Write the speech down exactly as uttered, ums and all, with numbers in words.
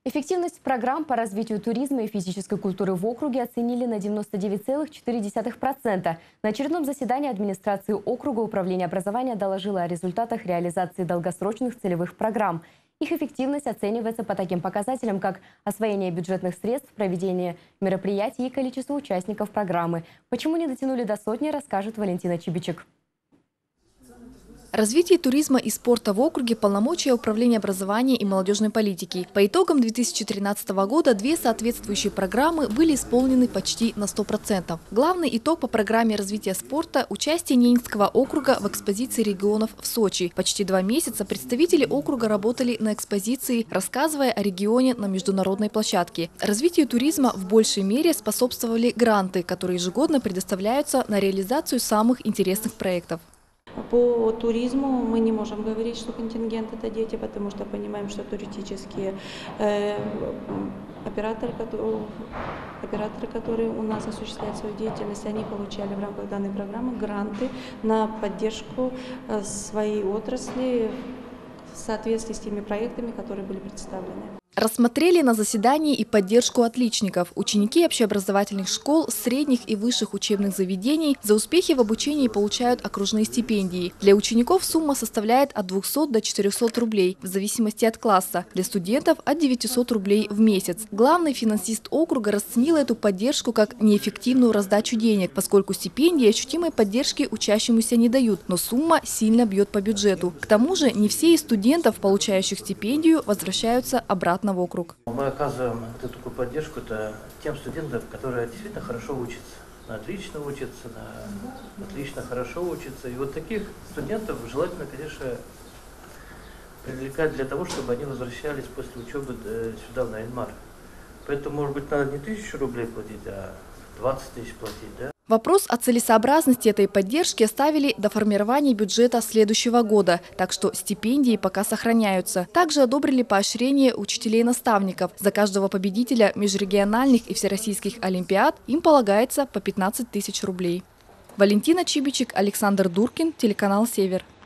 Эффективность программ по развитию туризма и физической культуры в округе оценили на девяносто девять целых четыре десятых процента. На очередном заседании администрации округа Управление образования доложило о результатах реализации долгосрочных целевых программ. Их эффективность оценивается по таким показателям, как освоение бюджетных средств, проведение мероприятий и количество участников программы. Почему не дотянули до сотни, расскажет Валентина Чибичек. Развитие туризма и спорта в округе – полномочия Управления образования и молодежной политики. По итогам две тысячи тринадцатого года две соответствующие программы были исполнены почти на сто процентов. Главный итог по программе развития спорта – участие Ненецкого округа в экспозиции регионов в Сочи. Почти два месяца представители округа работали на экспозиции, рассказывая о регионе на международной площадке. Развитию туризма в большей мере способствовали гранты, которые ежегодно предоставляются на реализацию самых интересных проектов. По туризму мы не можем говорить, что контингент – это дети, потому что понимаем, что туристические э, операторы, которые, операторы, которые у нас осуществляют свою деятельность, они получали в рамках данной программы гранты на поддержку э, своей отрасли в соответствии с теми проектами, которые были представлены. Рассмотрели на заседании и поддержку отличников. Ученики общеобразовательных школ, средних и высших учебных заведений за успехи в обучении получают окружные стипендии. Для учеников сумма составляет от двухсот до четырёхсот рублей, в зависимости от класса. Для студентов – от девятисот рублей в месяц. Главный финансист округа расценил эту поддержку как неэффективную раздачу денег, поскольку стипендии ощутимой поддержки учащемуся не дают, но сумма сильно бьет по бюджету. К тому же не все из студентов, получающих стипендию, возвращаются обратно в округ. Мы оказываем вот такую поддержку -то тем студентам, которые действительно хорошо учатся, на отлично учатся, на отлично хорошо учатся. И вот таких студентов желательно, конечно, привлекать для того, чтобы они возвращались после учебы сюда, в Нарьян-Мар. Поэтому, может быть, надо не тысячу рублей платить, а двадцать тысяч платить, да? Вопрос о целесообразности этой поддержки оставили до формирования бюджета следующего года, так что стипендии пока сохраняются. Также одобрили поощрение учителей и наставников. За каждого победителя межрегиональных и всероссийских олимпиад им полагается по пятнадцать тысяч рублей. Валентина Чибичек, Александр Дуркин, телеканал «Север».